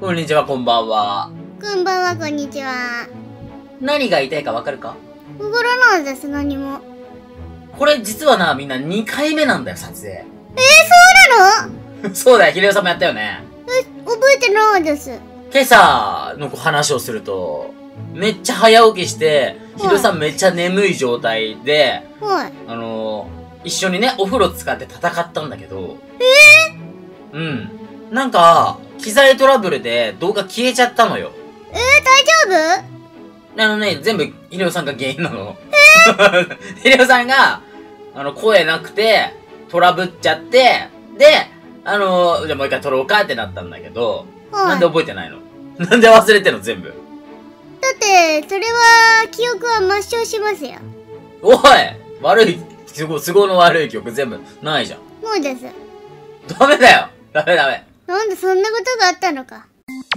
こんにちは、こんばんは。 こんばんは、こんにちは。 何が言いたいかわかるか？ わからないです、何も。 これ実はな、みんな2回目なんだよ、撮影。 そうなの？ そうだよ、秀夫さんもやったよね。 覚えてないです。 今朝の話をすると、めっちゃ早起きして、秀夫さんめっちゃ眠い状態で、 はい。 一緒にね、お風呂使って戦ったんだけど。うん。なんか、機材トラブルで動画消えちゃったのよ。 大丈夫？ 全部、秀夫さんが原因なの。秀夫さんが、声なくて、トラブっちゃって、で、じゃあもう一回撮ろうかってなったんだけど、 はい。 なんで覚えてないの？なんで忘れてんの全部。 だって、それは、記憶は抹消しますよ。 おい悪い、都合の悪い曲全部ないじゃん。 そうです。 ダメだよ。ダメ。 なんでそんなことがあったのか。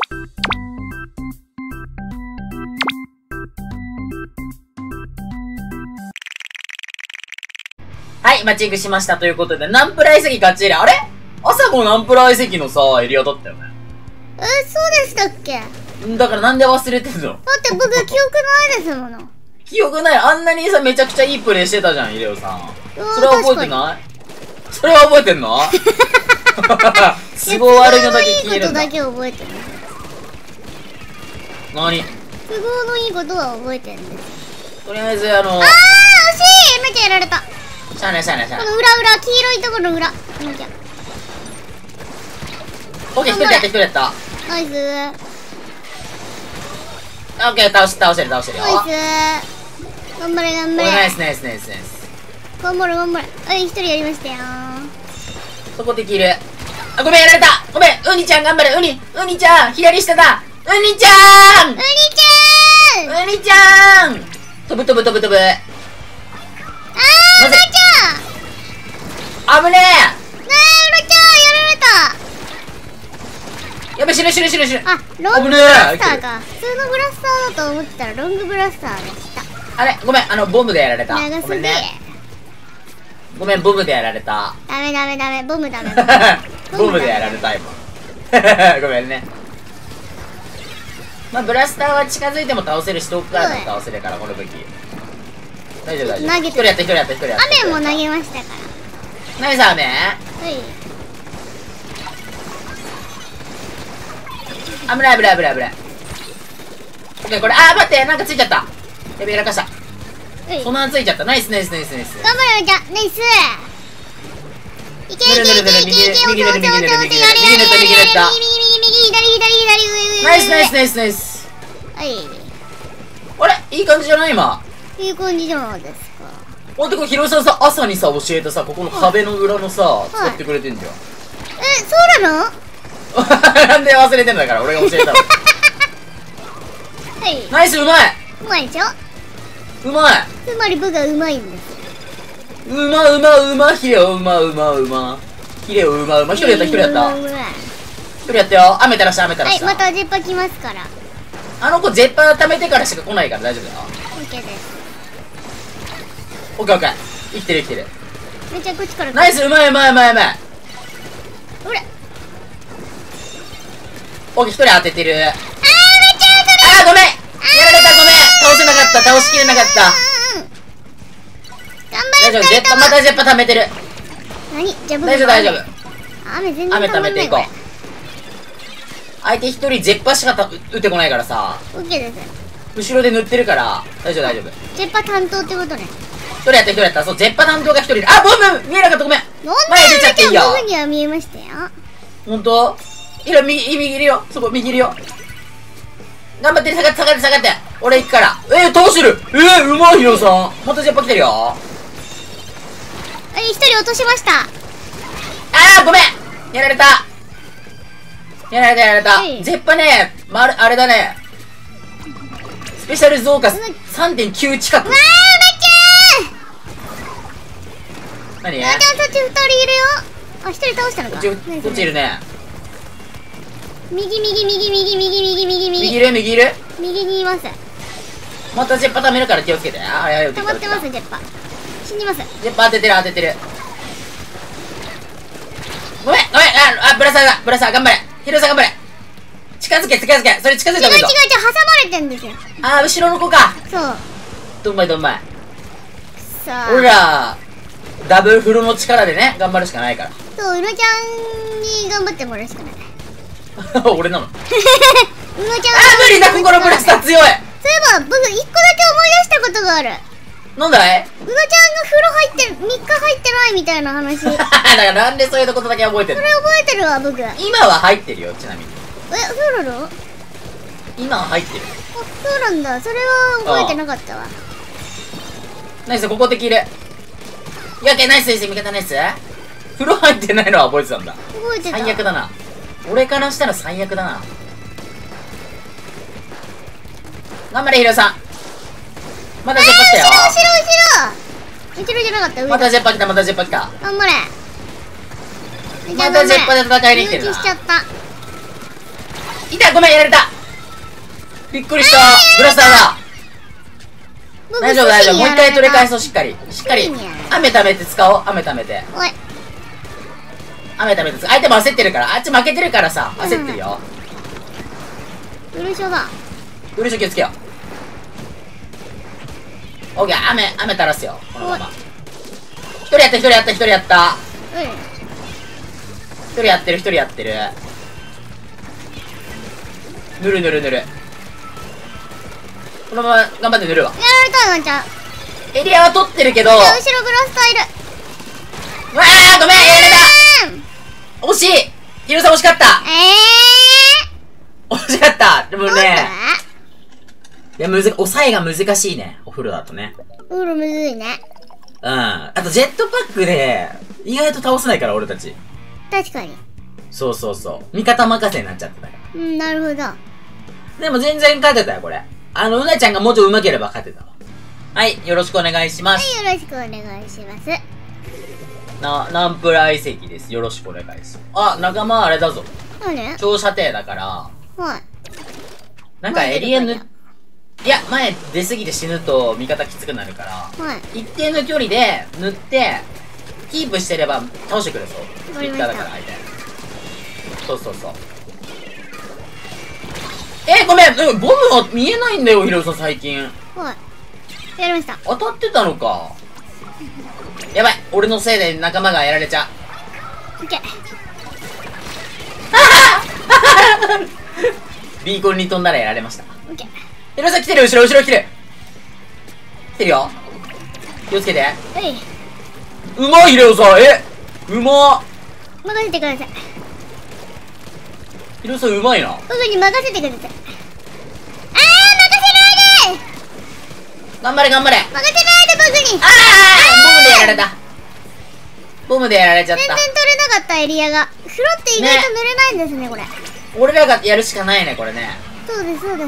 はい、マッチングしましたということで、ナンプラー遺跡勝ち入れ。あれ？朝もナンプラー遺跡のさ、エリアだったよね。 そうでしたっけ？だだからなんで忘れてんの？ って僕、記憶ないですもの。 記憶ない。あんなにさ、めちゃくちゃいいプレイしてたじゃん、イレオさん。それは覚えてない？それは覚えてんの？都合悪いのだけ消えるんだ。 都合のいいことだけ覚えてる。 何？ 都合のいいことは覚えてるんです。 とりあえず、 惜しい！めっちゃやられた。 しゃあない。 この裏、黄色いところの裏。めっちゃ。 オッケー、一人やった。 ナイス。 オッケー、倒してるよ。 ナイス。頑張れ。 ナイス。 頑張れ。はい、一人やりましたよ。 そこできる。あ、ごめん、やられた。ごめん、ウニちゃん頑張れ。ウニちゃん、左下だ。ウニちゃん飛ぶ。 うなちゃん危ねうなちゃんやられた。 え。やべ、死ぬ。 あ、ロングブラスターか。普通のブラスターだと思ってたらロングブラスターでした。 あれ、ごめん、ボムでやられた。 長すぎ。 ごめんね。ごめん、ボムでやられた。 ダメ、ボムダメ。 ボムでやられた、今。ごめんね。まあ、ブラスターは近づいても倒せるし、遠くからでも倒せるから、この武器。大丈夫。 投げて一人やった。 雨も投げましたから。 ナイス雨？ はい。 危ない。オッケー、これ、待って、なんかついちゃった。やべ、やらかした。 はい。 そんなついちゃった。ナイス。 頑張れ、じゃ、ナイス。いけ、 右塗った。 右、左、 ナイス。 はい。 あれいい感じじゃない今。 いい感じじゃないですか。 ほんとこれ、ヒロさんさ、朝にさ、教えたさ、ここの壁の裏のさ、使ってくれてんじゃん。 そうなの？ なんで忘れてんだから、俺が教えたの。 はい。 ナイス、うまい。 うまいでしょ？ うまい。 つまり僕がうまいんです。 ヒレオうま。一人やった。一人やったよ。雨垂らした。 はい、またジェッパ来ますから。 あの子、ジェッパー溜めてからしか来ないから大丈夫だよ。 OK です。 オッケー。生きてる。 めっちゃこっちから来る。 ナイス、うまい。 ほれ。 オッケー、一人当ててる。 めっちゃ当たる。 ごめん。やられた、ごめん。倒せなかった。倒しきれなかった。 頑張れ。 大丈夫。またジェッパ溜めてる。 何？じゃあ僕大丈夫。 雨全然雨溜めていこう。相手一人ジェッパしか撃ってこないからさ。 OK です。 後ろで塗ってるから大丈夫。 ジェッパ担当ってことね。 一人やった。そう、ジェッパ担当が一人いる。ボム見えなかった。ごめん。前出ちゃっていいよ。 僕には見えましたよ。 ほんと？右いるよ。そこ、右いるよ。頑張って、下がって。俺行くから。倒してる。うまいよさん。またジェッパ来てるよ。 一人落としました。 ごめん。やられた。ジェッパね、あれだね。スペシャル増加 3.9 近く。何？ そっち2人いるよ。1人倒したのか。 こっちいるね。 右。 右いる？ 右にいます。 またジェッパ溜めるから気をつけて。 溜まってます、ジェッパ。死にます。 ジェッパ当ててる。ごめん、ブラサー頑張れ。ヒロさん頑張れ。 近づけ、近づけ。それ近づいた方がいいぞ。 挟まれてんですよ。 あー、後ろの子か。 そう。 どんまいどんまい。 さあ。 俺ら、ダブルフロの力でね、頑張るしかないから。 そう、うのちゃんに頑張ってもらうしかない。 俺なの。 うのちゃん。 あー、無理だ、心ブラスター強い。 そういえば、僕、一個だけ思い出したことがある。 なんだい？ うのちゃんが風呂入って、3日入ってないみたいな話。それだからなんでそういうことだけ覚えてるの？ 覚えてるわ、僕。 今は入ってるよ、ちなみに。 そうなの？ 今は入ってる。 あ、そうなんだ。それは覚えてなかったわ。 ナイス、ここできる。やけ、ナイスです、味方ナイス。風呂入ってないのは覚えてたんだ。 覚えてた。 最悪だな。俺からしたら最悪だな。頑張れ、ヒロさん。またジェッパ来たよ。 後ろじゃなかった。 またジェッパ来た、またジェッパ来た。 頑張れ。 またジェッパで戦いに来てるな。 しちゃった。 痛い、ごめん、やられた。びっくりした。ブラスターだ。大丈夫、大丈夫。もう一回取り返そう、しっかり。しっかり。雨ためて使おう、雨ためて。 おい。 雨ためて使おう。相手も焦ってるから。あっち負けてるからさ、焦ってるよ。 ウルショだ。 ウルショ気をつけよう。オッケー、雨垂らすよ。このまま。一人やった、一人やった、一人やった。一人やってる、一人やってる。ぬるぬるぬる。このまま頑張って塗るわ。 やられたワンちゃん。 エリアは取ってるけど。 後ろグラスターいる。 わあ、ごめん、やられた。惜しい。ヒロさん惜しかった。惜しかった。でもね。いや、抑えが難しいね。お風呂だとね。 お風呂むずいね。 うん。あとジェットパックで、意外と倒せないから、俺たち。 確かに。 そうそうそう。味方任せになっちゃってたから。 なるほど。 でも全然勝てたよ、これ。うなちゃんがもうちょっと上手ければ勝てたわ。はい、よろしくお願いします。 はい、よろしくお願いします。 ナンプラー遺跡です。よろしくお願いします。あ、仲間あれだぞ。 何？ 長射程だから。 はい。 なんかエリアいや、前出過ぎて死ぬと味方きつくなるから、 はい。 一定の距離で塗って、キープしてれば倒してくれそう。ツイッターだから相手。そうそうそう。ごめん、ボムは見えないんだよ、ヒロさん最近。 はい。やりました。 当たってたのか。やばい、俺のせいで仲間がやられちゃう。 オッケー。 ビーコンに飛んだらやられました。 オッケー。 ヒロさん来てる、後ろ来てる。来てるよ。気をつけて。 はい。 うまい、ヒロさん。うまっ。 任せてください。 ヒロさんうまいな。 僕に任せてください。任せないで。 頑張れ、頑張れ。 任せないで、僕に。 ボムでやられた。ボムでやられちゃった。 全然取れなかったエリアが。風呂って意外と塗れないんですね、これ。 俺らがやるしかないね、これね。 そうです、そうです。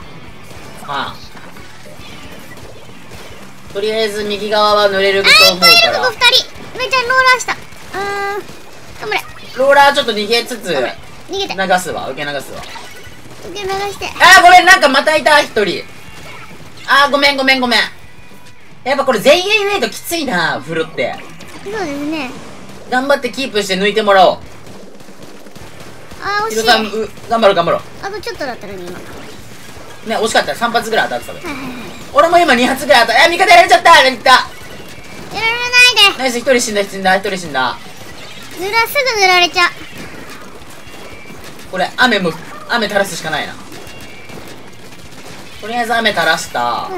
とりあえず右側は塗れると思うから。 ここ2人。めちゃんローラーした。頑張れ。 ローラーちょっと逃げつつ、 逃げて。 流すわ、受け流すわ。 受け流して。 ごめん、なんかまたいた、一人。ごめん。やっぱこれ全員いないときついな、風呂って。 そうですね。 頑張ってキープして抜いてもらおう。 惜しい。 ヒロさん、頑張ろう。 あとちょっとだったのに、今。 ね、惜しかった。3発ぐらい当たってたね。 はい。 俺も今2発ぐらい当たった。味方やられちゃった。やられた。 やられないで。 ナイス、1人死んだ。 すぐ塗られちゃう。 これ、雨垂らすしかないな。とりあえず雨垂らした。はい。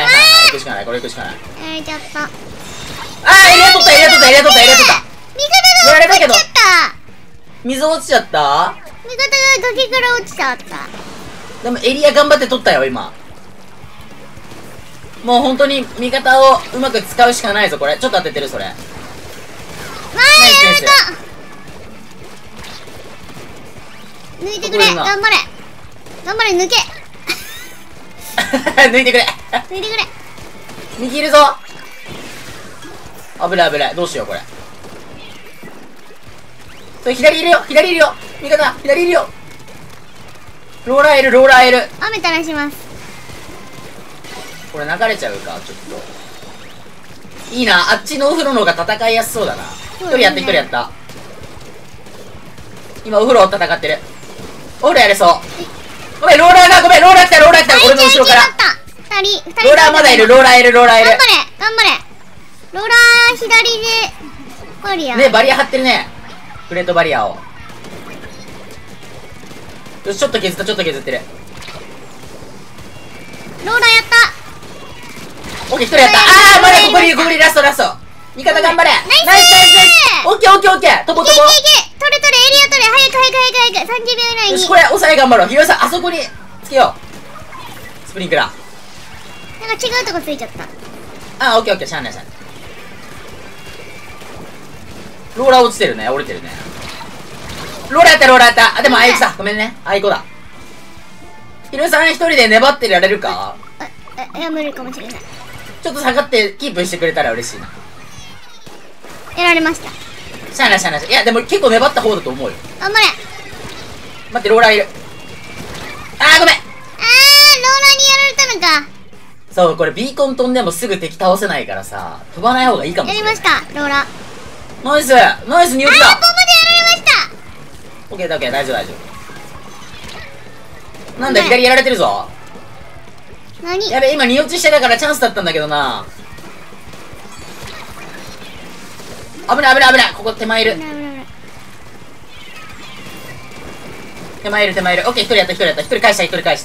行くしかない。これ行くしかない。 やられちゃった。 エリア取った。 味方がやられたけど。 落ちちゃった。 水落ちちゃった。 味方が崖から落ちちゃった。 でもエリア頑張って取ったよ、今。もう本当に味方をうまく使うしかないぞ、これ。ちょっと当ててる、それ。 やられた。抜いてくれ。頑張れ、抜け。 抜いてくれ。右いるぞ。危ない。どうしよう、これ。それ左いるよ。味方、左いるよ。ローラーいる。 雨垂らします。 これ流れちゃうか、ちょっと。いいな、あっちのお風呂の方が戦いやすそうだな。一人やった。 今お風呂を戦ってる。お風呂やれそう。ごめん、ローラーが、ごめん、ローラー来た、ローラー来た、俺の後ろから。 二人。 ローラーまだいる、ローラーいる、ローラーいる。 頑張れ、頑張れ。ローラー左で、バリア。 ね、バリア張ってるね。プレートバリアを。よし、ちょっと削った、ちょっと削ってる。 ローラーやった。 オッケー、一人やった。あー、まだここにいる、ここにいる、ラスト、ラスト。味方頑張れ。ナイス、ナイス、ナイス。オッケー、オッケー、オッケー。飛ぼう、飛ぼう。 いけいけいけ。取れ取れ、エリア取れ。早く早く早く早く。30秒以内に。 よし、これ、抑え頑張ろう。ひろさん、あそこにつけよう。スプリンクラー。 なんか違うとこついちゃった。 あー、オッケー、オッケー、しゃあない、しゃあない。ローラー落ちてるね、降りてるね。ローラーやった、ローラーやった。あ、でもあいつだ。ごめんね。あいこだ。ひろさん一人で粘ってられるか？ いや、無理かもしれない。 ちょっと下がってキープしてくれたら嬉しいな。 やられました。 しゃあないしゃあない。いや、でも結構粘った方だと思うよ。 頑張れ。 待って、ローラーいる。あー、ごめん。 ローラーにやられたのか。 そう、これビーコン飛んでもすぐ敵倒せないからさ、飛ばない方がいいかもしれない。 やりました、ローラー。 ナイスナイス、ニューキだ。 ポンポでやられました。 オッケー、オッケー、大丈夫、大丈夫。なんだ、左やられてるぞ。 何？ やべ、今2落ちしてたからチャンスだったんだけどな。危ない、危ない、危ない。ここ手前いる。手前いる、手前いる。オッケー、一人やった、一人やった。一人返した、一人返した。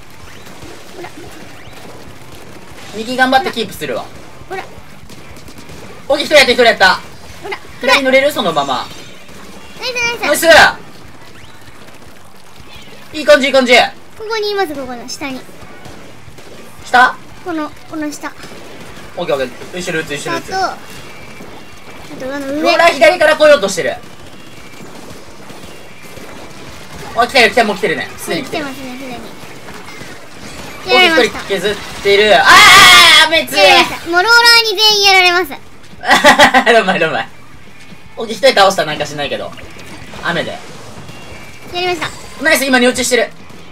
右頑張ってキープするわ。 ほら。 オッケー、一人やった、一人やった。 ほら。 左乗れるそのまま。 ナイスナイス。 ナイス。いい感じ、いい感じ。 ここにいます、ここの下に。 下？ この下。 オッケー、オッケー。後ろ打つ、後ろ打つ。 あと上。 ローラー左から来ようとしてる。あ、来てる、来てる、もう来てるね。すでに来てる。 来てますね、すでに。 オッケー、一人削ってる。あー、めつい。 もうローラーに全員やられます。 うまい、うまい。オッケー、一人倒したなんかしないけど。雨で。 やりました。 ナイス、今に落ちしてる。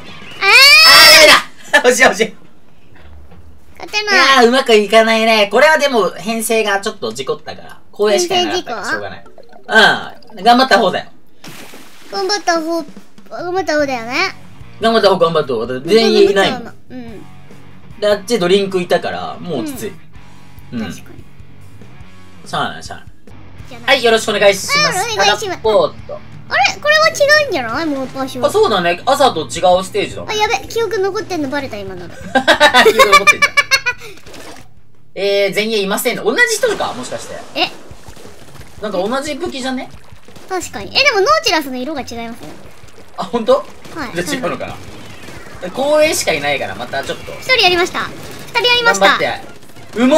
ダメだ。惜しい、惜しい。 勝てない。 いやー、うまくいかないね。これはでも、編成がちょっと事故ったから。公演しかいなかったから、しょうがない。うん。頑張った方だよ。 頑張った方だよね。 頑張った方、頑張った方。全員いないもん。 うん。 で、あっちドリンクいたから、もう落ち着い。うん。 確かに。 しゃあない、しゃあない。はい、よろしくお願いします。 お願いします。 タラポート。 あれこれは違うんじゃない？もう場所。 あ、そうだね。朝と違うステージだもん。 あ、やべ、記憶残ってんのバレた、今ので。 記憶残ってんじゃん。前衛いませんの。同じ人かもしかして。 え？ なんか同じ武器じゃね？ 確かに。でもノーチラスの色が違いますね。 あ、ほんと？ はい。 じゃあ違うのかな。公園しかいないから、またちょっと。 一人やりました。二人やりました。 頑張って。うまっ！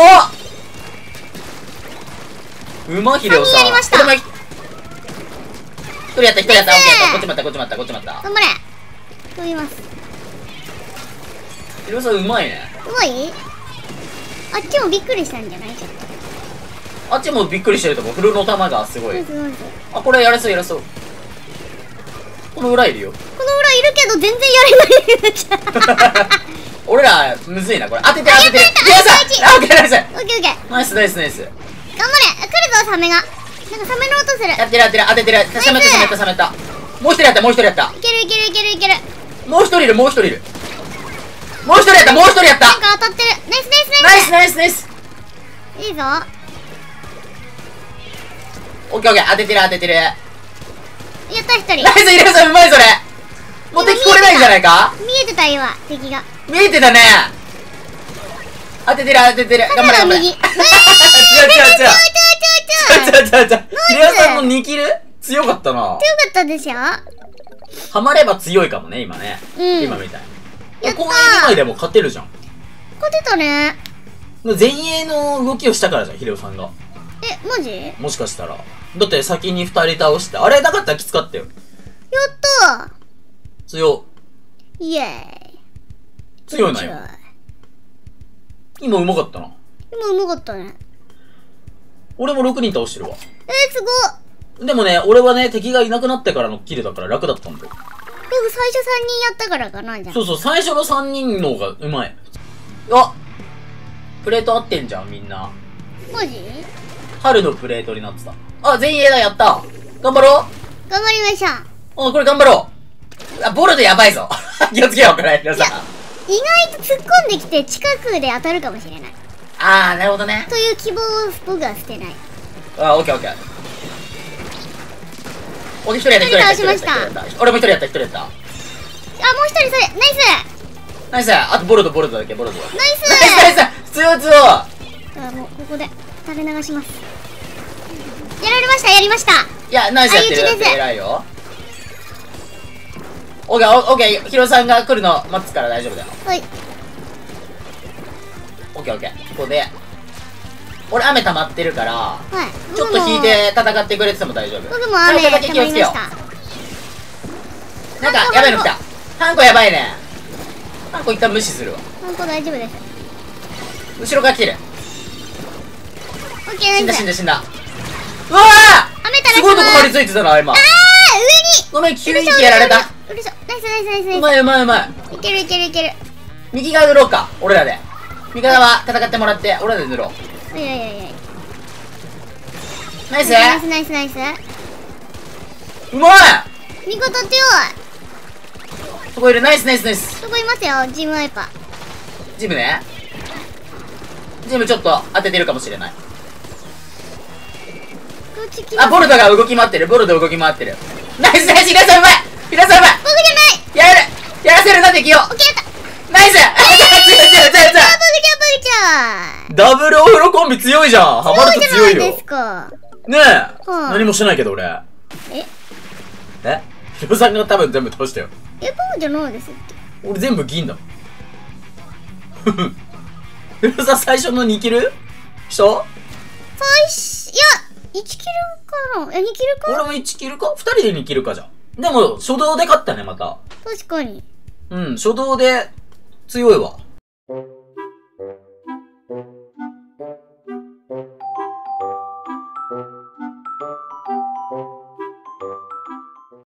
うまっ、ヒレオさん。 三人やりました。 一人やった、一人やった。オッケー。こっちまった、こっちまった、こっちまった。 頑張れ。飛びます。 ヒレオさんうまいね。 うまい？あっちもびっくりしたんじゃない？ちょっと。 あっちもびっくりしてると思う。フルの玉がすごい。 すごい。 あ、これやれそう、やれそう。この裏いるよ。 この裏いるけど全然やれない。 俺ら、むずいな、これ。当てて、当てて。ヒレオさん！あ、オッケー、ナイス。 オッケーオッケー。 ナイス、ナイス、ナイス。 頑張れ。来るぞ、サメが。なんかサメの音する。 やってる、やってる、当ててる。冷めた、冷めた、冷めた。もう一人やった、もう一人やった。 いけるいけるいけるいける。 もう一人いる、もう一人いる。もう一人やった、もう一人やった。 なんか当たってる。ナイスナイスナイス。 ナイス、ナイス、ナイス。 いいぞ。 オッケー、オッケー、当ててる、当ててる。 やった一人。 ナイス、ヒレオさん、うまい、それ。もう敵来れないんじゃないか？ 見えてた今、敵が。 見えてたね。当ててる、当ててる。頑張れ、頑張れ。 右。 違う、違う、違う。違う、違う、違う。ヒレオさんの2キル強かったな。 強かったでしょ？ ハマれば強いかもね、今ね。 うん。 今みたいに。 やったー。 公園以外でも勝てるじゃん。 勝てたね。 前衛の動きをしたからじゃん、ヒレオさんが。 え、マジ？ もしかしたら。だって先に2人倒して、あれなかったらきつかったよ。 やった強。 イエーイ。 強いなよ。今うまかったな。 今うまかったね。 俺も6人倒してるわ。 すごっ。 でもね、俺はね、敵がいなくなってからのキルだから楽だったんだよ。 僕最初3人やったからかな、じゃあ。 そうそう、最初の3人の方がうまい。あ、プレート合ってんじゃん、みんな。 マジ？ 春のプレートになってた。あ、前衛だ、やった。頑張ろう。 頑張りましょう。 お、これ頑張ろう。あ、ボルトやばいぞ。気をつけよう、これ、ヒロさん。 意外と突っ込んできて近くで当たるかもしれない。 あー、なるほどね。 という希望を僕は捨てない。 あ、オッケーオッケー。俺一人やった、一人やった。 一人倒しました。 俺も一人やった、一人やった。 あ、もう一人それ。ナイナイス。あとボルトだけ、ボルト。 スナイス。 ナイス。強い。 あ、もうここで垂れ流します。やられました、やりました。 いや、ナイスやってる。偉いよ。オッケー、オッケー。ヒロさんが来るの待つから大丈夫だよ。 はい。 オッケーオッケー。ここで。俺雨溜まってるから、 はい。 ちょっと引いて戦ってくれてても大丈夫。 僕も雨溜まりました。 なんか、やばいの来た。ハンコやばいね。ハンコ一旦無視するわ。 ハンコ大丈夫です。 後ろから来てる。 オッケー、ナイス。 死んだ。うわぁ雨垂らします。 すごいとこ張り付いてたな、今。 上にごめん、急にやられた。 うるさ。ナイス。 うまい。 いける。 右側塗ろうか、俺らで。味方は戦ってもらって、俺らで塗ろう。 いや。 ナイス。 ナイス。 うまい。 味方強い。 そこいる。ナイス。 そこいますよ、ジムワイパー。 ジムね。ジムちょっと当ててるかもしれない。あ、ボルトが動き回ってる。ナイス。皆さんうまい。 僕じゃない。 やらせるな、敵を。 オッケー、やった。 ナイス。強い。 僕じゃダブルオフロコンビ強いじゃん。ハマると強いよ。 ですか。 ねえ。何もしてないけど俺。ヒロさんが多分全部倒したよ。 僕じゃないですって。 俺全部銀だもん。ヒロさん最初の2キル人いや、1キルかな。2キルか。 俺も1キルか ?2 人で2キルかじゃん。でも、初動で勝ったね、また。 確かに。 うん、初動で強いわ。